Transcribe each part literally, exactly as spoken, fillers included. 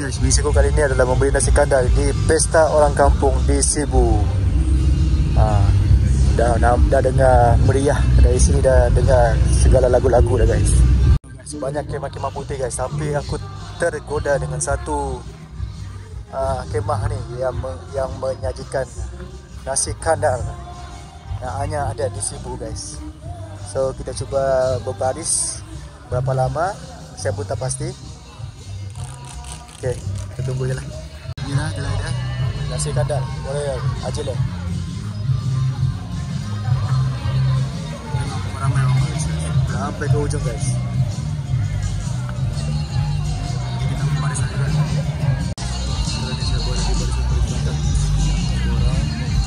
guys, misiku kali ini adalah membeli nasi kandar di pesta orang kampung di Sibu. Ha, dah, dah, dah dengar meriah dari sini, dah dengar segala lagu-lagu dah guys. Banyak kemah-kemah putih guys, tapi aku tergoda dengan satu uh, kemah ni yang me, yang menyajikan nasi kandar yang hanya ada di Sibu guys. So kita cuba berbaris berapa lama, saya pun tak pasti. Okay, kita tunggu je lah. Ni lah, dah dah. Nasi kandar, boleh aja lah. Ramai orang guys, sampai ke ujung guys. Kita berbaris lagi guys. Kalau ni saya boleh dibaris untuk dibantar. Orang.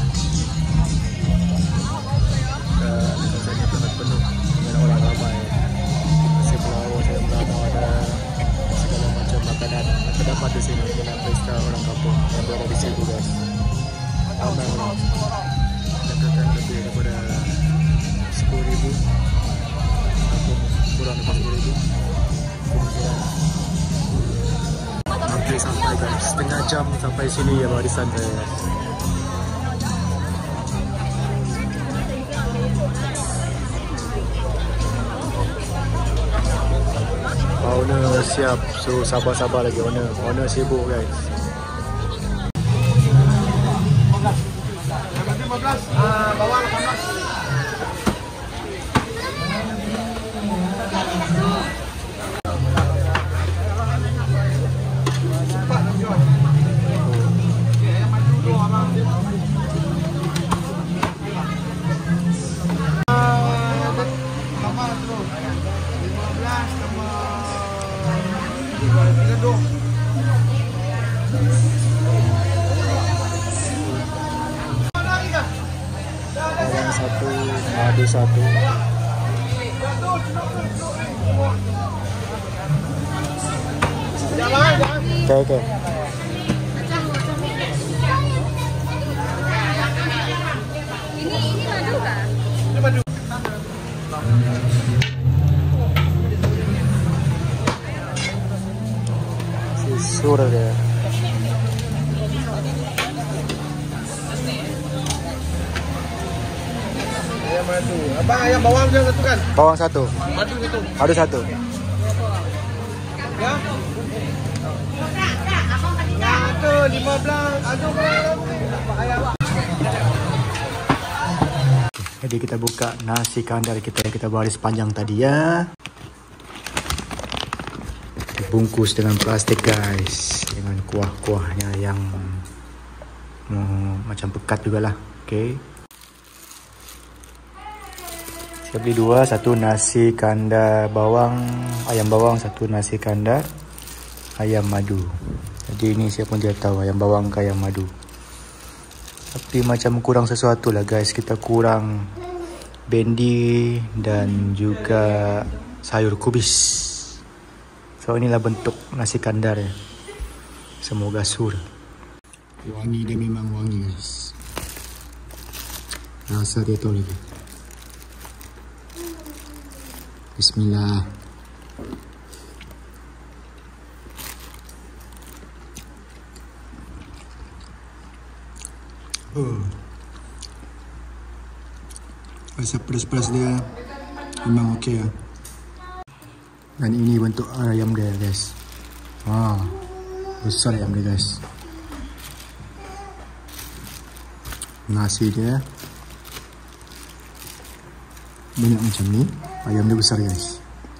Dan rasanya sangat penuh dengan orang ramai. Nasi pelawak, saya melawak, ada segala macam makanan terdapat di sini dalam pesta orang kampung yang berada di Sibu guys. Ramai orang, dekatkan lebih daripada sepuluh ribu ataupun kurang daripada sepuluh ribu. Kemungkinan hampir sampai guys, setengah jam sampai sini ya barisan saya. Owner siap, so sabar-sabar lagi owner. Owner sibuk guys. lima belas, uh, bawang lapan belas. Bawang satu, madu satu. Oke oke. Ini ini madu kah? Ini madu. Sisur dia. Ayam madu. Apa ayam bawang je satu kan? Bawang satu. Madu satu. Madu satu. Ya. Ada lima belas. Ada berapa ayam? Jadi kita buka nasi kandar kita yang kita baris panjang tadi ya. Dibungkus dengan plastik guys, dengan kuah-kuahnya yang hmm, macam pekat juga lah. Oke. Saya beli dua, satu nasi kandar bawang, ayam bawang, satu nasi kandar ayam madu. Jadi ini saya pun tidak tahu ayam bawang ke ayam madu. Tapi macam kurang sesuatu lah guys. Kita kurang bendi dan juga sayur kubis. So inilah bentuk nasi kandar ya. Semoga sur. Wangi, dia memang wangi guys. Rasa dia tu lagi. Bismillah. Oh. Rasa pedas-pedas dia memang okey ya. Dan ini bentuk ayam dia guys. Wah, besar ayam dia guys. Nasi dia banyak macam ni. Ayam dia besar guys.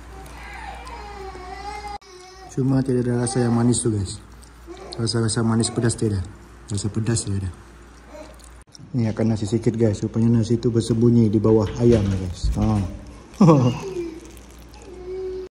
Cuma tidak ada rasa yang manis tu guys. Rasa-rasa manis pedas dia dah. Rasa pedas dia dah. Ini akan nasi sikit guys. Rupanya nasi tu bersembunyi di bawah ayam guys. Ha.